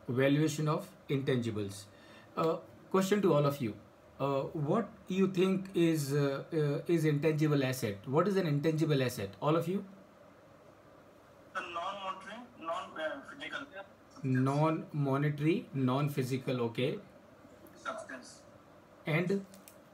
valuation of intangibles. Uh, Question to all of you. What you think is intangible asset? What is an intangible asset? All of you? The non-monetary, non-physical Non-monetary, non-physical. Okay. substance. And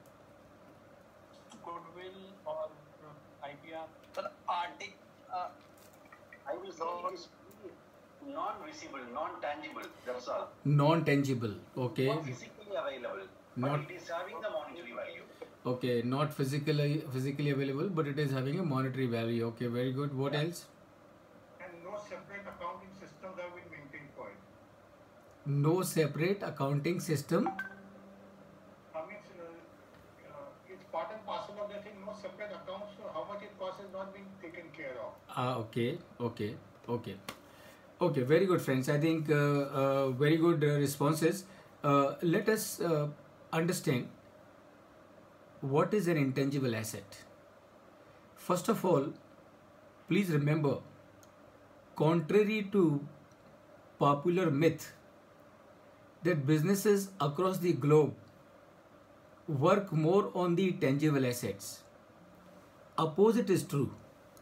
Goodwill or IPR. The artic, I will say is non-visible, non-tangible. That's all. non-tangible. Okay. Not physically available, but Not it is having the monetary value. okay. Not physically available, but it is having a monetary value. Okay. Very good. What else? And no separate accounting systems have been maintained for it. No separate accounting system. I mean, it's part and parcel of the thing. No separate accounts. So how much it costs is not being taken care of. Okay. Okay. Okay. Okay, very good, friends. I think very good responses. Let us understand what is an intangible asset. First of all, please remember, contrary to popular myth that businesses across the globe work more on the tangible assets, opposite is true.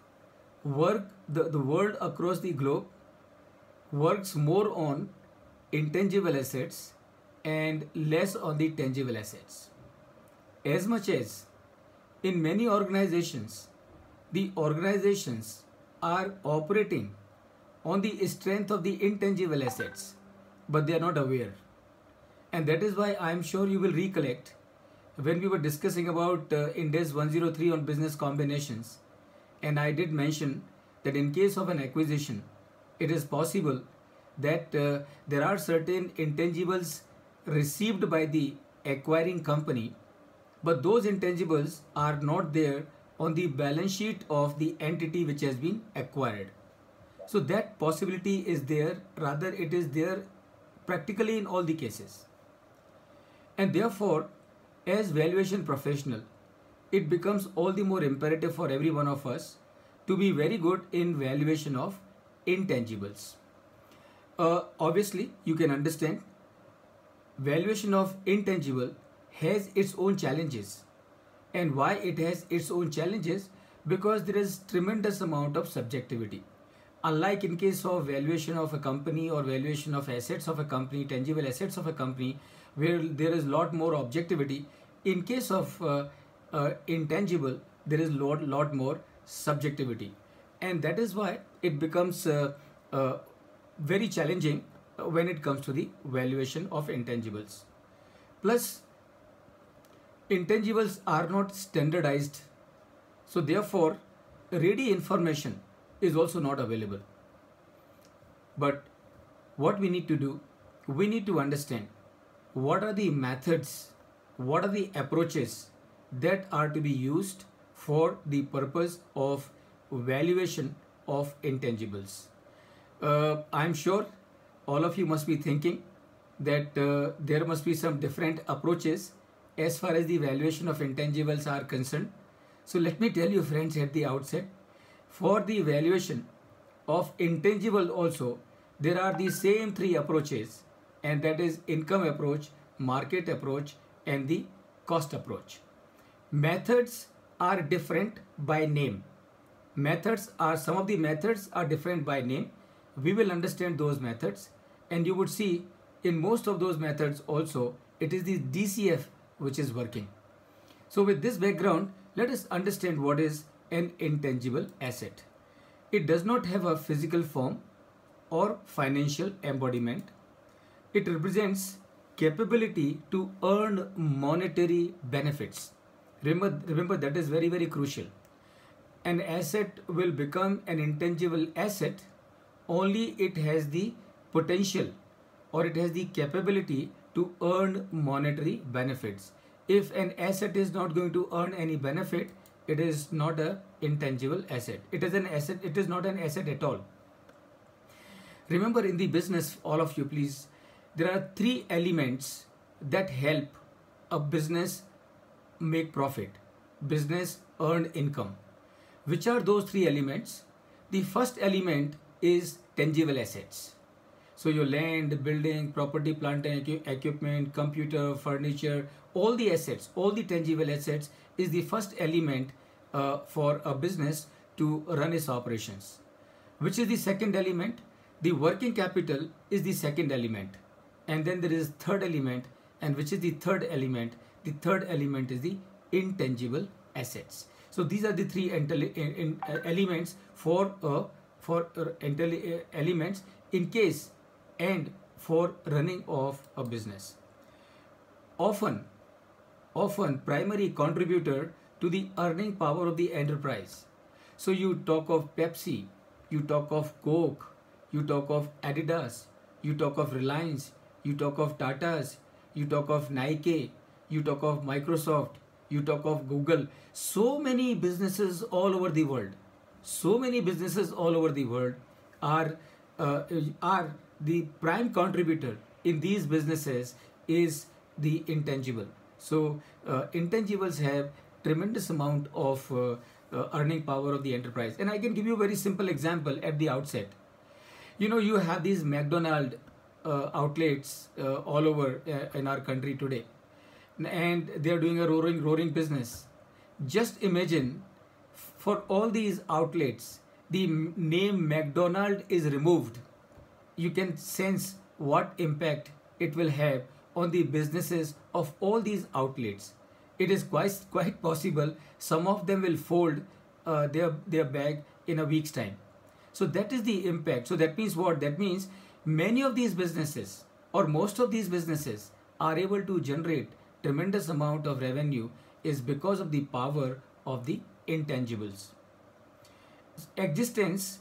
The world across the globe works more on intangible assets and less on the tangible assets. As much as in many organizations, the organizations are operating on the strength of the intangible assets, but they are not aware. And that is why I am sure you will recollect when we were discussing about Index 103 on business combinations, and I did mention that in case of an acquisition, it is possible that there are certain intangibles received by the acquiring company, but those intangibles are not there on the balance sheet of the entity which has been acquired. So that possibility is there, rather it is there practically in all the cases. And therefore, as valuation professional, it becomes all the more imperative for every one of us to be very good in valuation of intangibles. Obviously, you can understand valuation of intangible has its own challenges. And why it has its own challenges? Because there is tremendous amount of subjectivity. Unlike in case of valuation of a company or valuation of assets of a company, tangible assets of a company, where there is lot more objectivity, in case of intangible, there is lot more subjectivity. And that is why it becomes very challenging when it comes to the valuation of intangibles. Plus, intangibles are not standardized, so therefore ready information is also not available. But what we need to do, we need to understand what are the methods, what are the approaches that are to be used for the purpose of valuation of intangibles. I'm sure all of you must be thinking that there must be some different approaches as far as the valuation of intangibles are concerned. So let me tell you, friends, at the outset, for the valuation of intangible also, there are the same three approaches, and that is income approach, market approach, and the cost approach. Methods are different by name. Some of the methods are different by name. We will understand those methods, and you would see in most of those methods also it is the DCF which is working. So with this background, let us understand what is an intangible asset. It does not have a physical form or financial embodiment. It represents capability to earn monetary benefits. Remember that is very, very crucial. An asset will become an intangible asset only it has the potential or it has the capability to earn monetary benefits. If an asset is not going to earn any benefit, it is not an intangible asset. It is an asset, it is not an asset at all. Remember, in the business, all of you please, there are three elements that help a business make profit, business earn income. Which are those three elements? The first element is tangible assets. So your land, building, property, plant and equipment, computer, furniture, all the assets, all the tangible assets is the first element for a business to run its operations. Which is the second element? The working capital is the second element. And then there is third element, and which is the third element? The third element is the intangible assets. So these are the three elements elements in case and for running of a business. Often primary contributor to the earning power of the enterprise. So you talk of Pepsi, you talk of Coke, you talk of Adidas, you talk of Reliance, you talk of Tatas, you talk of Nike, you talk of Microsoft, you talk of Google. So many businesses all over the world. So many businesses all over the world are the prime contributor in these businesses is the intangible. So intangibles have tremendous amount of earning power of the enterprise. And I can give you a very simple example at the outset. You know, you have these McDonald's outlets all over in our country today, and they are doing a roaring business. Just imagine, for all these outlets, the name McDonald is removed. You can sense what impact it will have on the businesses of all these outlets. It is quite possible some of them will fold their bag in a week's time. So that is the impact. So that means what? That means many of these businesses or most of these businesses are able to generate tremendous amount of revenue is because of the power of the intangibles. Existence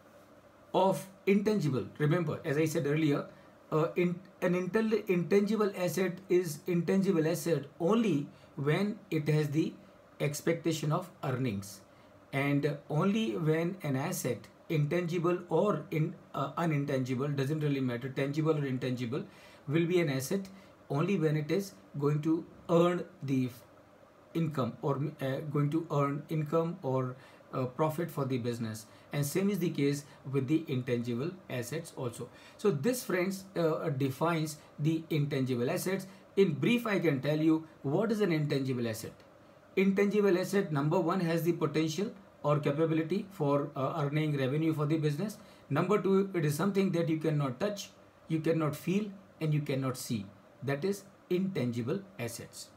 of intangible. Remember, as I said earlier, an intangible asset is intangible asset only when it has the expectation of earnings, and only when an asset, intangible or unintangible, doesn't really matter, tangible or intangible, will be an asset only when it is going to earn the income or going to earn income or profit for the business. And same is the case with the intangible assets also. So this, friends, defines the intangible assets. In brief, I can tell you what is an intangible asset. Intangible asset, number one, has the potential or capability for earning revenue for the business. Number two, it is something that you cannot touch, you cannot feel, and you cannot see. That is intangible assets.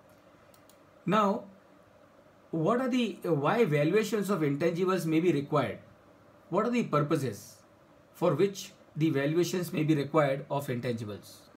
Now, what are why valuations of intangibles may be required? What are the purposes for which the valuations may be required of intangibles?